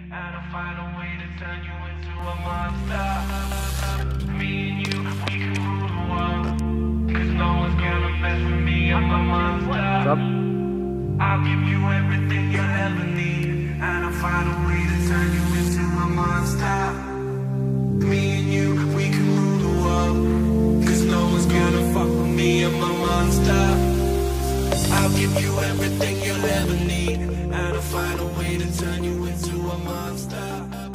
and I'll find a way to turn you into a monster. Me and you, we can rule the world, 'cause no one's gonna mess with me, I'm a monster. I'll give you everything you'll ever need, and I'll find a way to turn you into a monster. Me and you, we can rule the world, 'cause no one's gonna fuck with me, I'm a monster. I'll give you everything you'll ever need, and I'll find a way to turn you into a monster.